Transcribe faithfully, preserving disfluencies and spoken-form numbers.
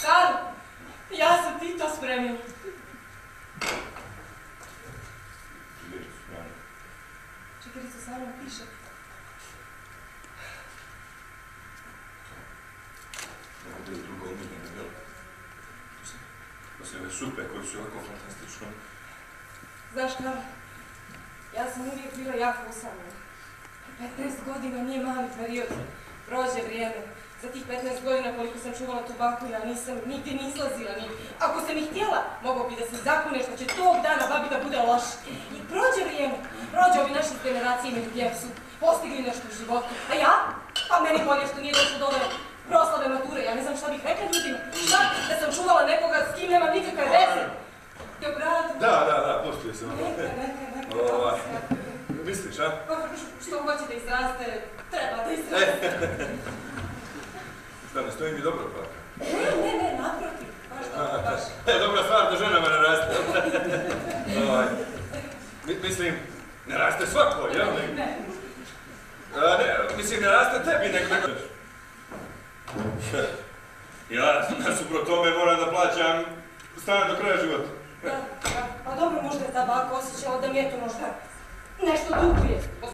Karl, ja sam ti to spremila. Čekarica samo piše. Ovo je drugo omiljeno, jel? To se ove supe koje su ovako fantastično. Znaš, Karl, ja sam uvijek bila jako usamljena. petnaest godina nije mali period. Prođe vrijeme. Za tih petnaest godina koliko sam čuvala tu baku, ja nisam nigdje ni izlazila. Ni... Ako sam ih htjela, mogao bi da se zakuneš da će tog dana babi da bude loš. I prođe vrijeme. Prođe ovi naši generacije imaju djecu. Postigli nešto u životu. A ja? Pa meni bolje što nije došlo do ove proslave mature. Ja ne znam šta bih rekla ljudima. Šta? Da sam čuvala nekoga s kim nemam nikakve veze. Dobratu. Da, da, da, postoji se. Neka, neka, neka. Misliš, a? Što hoće da izraste, treba da izraste. Šta, ne stoji mi dobro, pa? Ne, ne, ne, naprotiv. Baš dobro, baš. E, dobra stvar da ženama ne raste. Mislim, ne raste svako, jel? Ne. Ne, mislim, ne raste tebi, nego nego... Ja, nasuprot tome, moram da plaćam stan do kraja života. Da, da. Pa dobro, možda je ta baka osjećala da mi je to možda nešto duguje.